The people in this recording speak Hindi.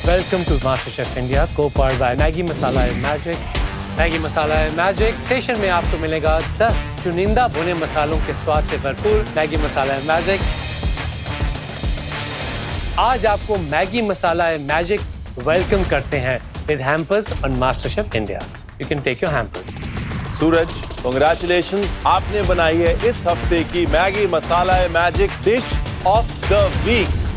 Welcome to MasterChef India, co-powered by Maggi Masala and Magic. Maggi Masala and Magic station में आपको मिलेगा 10 चुनिंदा भुने मसालों के स्वाद से भरपूर Maggi Masala and Magic. आज आपको Maggi Masala and Magic welcome करते हैं with hampers on MasterChef India. You can take your hampers. Suraj, congratulations, आपने बनाई है इस हफ्ते की Maggi Masala Magic dish of the week.